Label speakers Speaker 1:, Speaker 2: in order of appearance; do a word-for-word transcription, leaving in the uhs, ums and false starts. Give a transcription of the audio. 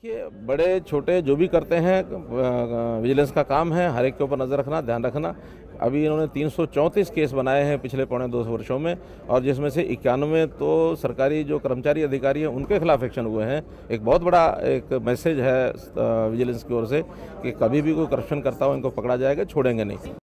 Speaker 1: देखिए, बड़े छोटे जो भी करते हैं, विजिलेंस का काम है हर एक के ऊपर नज़र रखना, ध्यान रखना। अभी इन्होंने तीन सौ चौंतीस केस बनाए हैं पिछले पौने दो वर्षों में, और जिसमें से इक्यानवे तो सरकारी जो कर्मचारी अधिकारी हैं उनके खिलाफ एक्शन हुए हैं। एक बहुत बड़ा एक मैसेज है विजिलेंस की ओर से कि कभी भी कोई करप्शन करता हो इनको पकड़ा जाएगा, छोड़ेंगे नहीं।